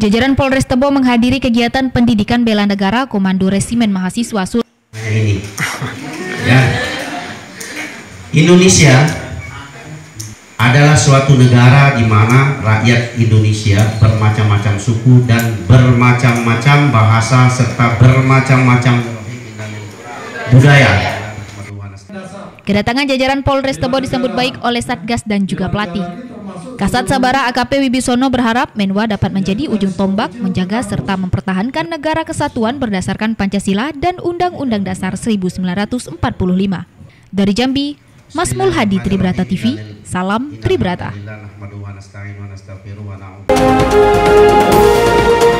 Jajaran Polres Tebo menghadiri kegiatan pendidikan bela negara Komando Resimen Mahasiswa ini. Ya. Indonesia adalah suatu negara di mana rakyat Indonesia bermacam-macam suku dan bermacam-macam bahasa serta bermacam-macam budaya. Kedatangan jajaran Polres Tebo disambut baik oleh Satgas dan juga pelatih. Kasat Sabara AKP Wibisono berharap Menwa dapat menjadi ujung tombak menjaga serta mempertahankan negara kesatuan berdasarkan Pancasila dan Undang-Undang Dasar 1945. Dari Jambi, Mas Mulhadi, Tribrata TV, salam Tribrata.